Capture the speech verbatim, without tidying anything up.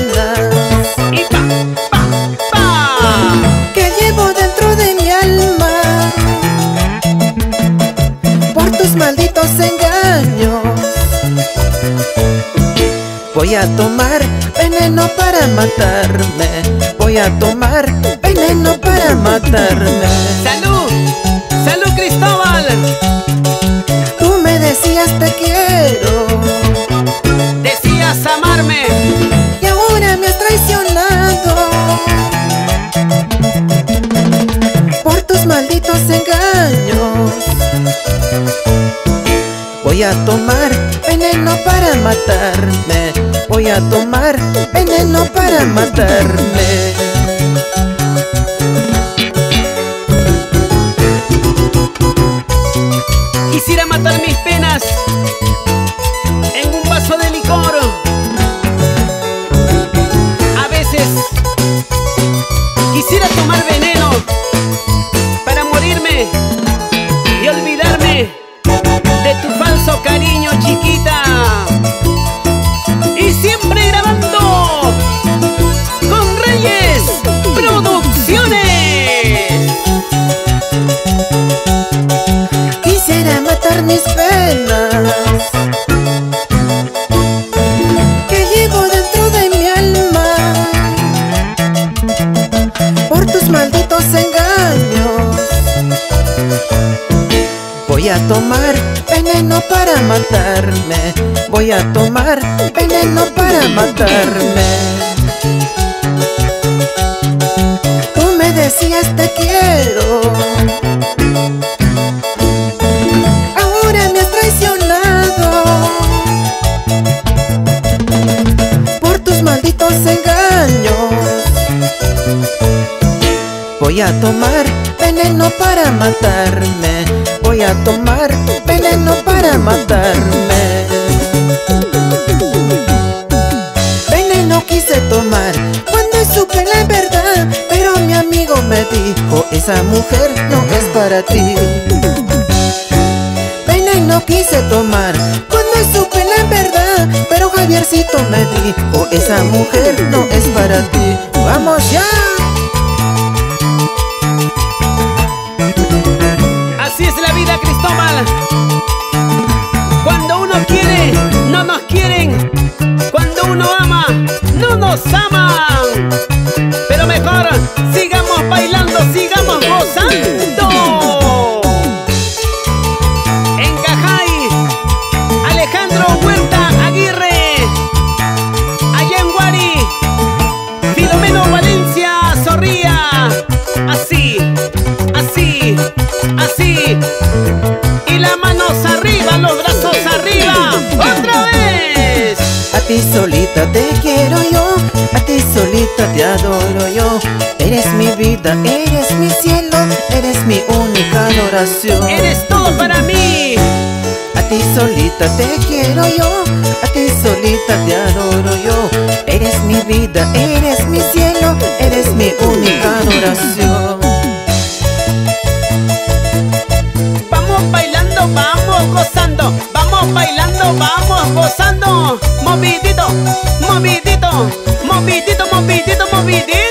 penas Y pa, pa, pa. que llevo dentro de mi alma por tus malditos engaños. Voy a tomar veneno para matarme. Voy a tomar veneno para matarme. ¡Salud! ¡Salud, Cristóbal! Tú me decías te quiero Decías amarme. y ahora me has traicionado por tus malditos engaños. Voy a tomar veneno para matarme. Voy a tomar veneno para matarme. Quisiera matar mis penas en un vaso de licor. A veces quisiera tomar veneno para morirme y olvidarme de tu falso cariño, chiquita. Y siempre grabando con Reyes Producciones. Quisiera matar mis penas que llevo dentro de mi alma por tus malditos engaños. Voy a tomar veneno para matarme. Voy a tomar veneno para matarme. Tú me decías te quiero, ahora me has traicionado por tus malditos engaños. Voy a tomar veneno para matarme. Voy a tomar veneno para matarme. Veneno quise tomar cuando supe la verdad, pero mi amigo me dijo, esa mujer no es para ti. Veneno quise tomar cuando supe la verdad, pero Javiercito me dijo, esa mujer no es para ti. ¡Vamos ya! Así es la vida, Cristóbal. Cuando uno quiere, no nos quieren. Cuando uno ama, no nos aman. Pero mejor, sigamos bailando, sigamos gozando. En Cajay, Alejandro Huerta Aguirre. Allá en Guari, Filomeno Valencia Zorrilla. Así, así, así. Y las manos arriba, los brazos arriba. ¡Otra vez! A ti solita te quiero yo, a ti solita te adoro yo. Eres mi vida, eres mi cielo, eres mi única adoración. Eres todo para mí. A ti solita te quiero yo, a ti solita te adoro yo. Eres mi vida, eres mi cielo, eres mi única adoración. Vamos bailando, vamos gozando. Vamos bailando, vamos gozando. Movidito, movidito, movidito, movidito, movidito.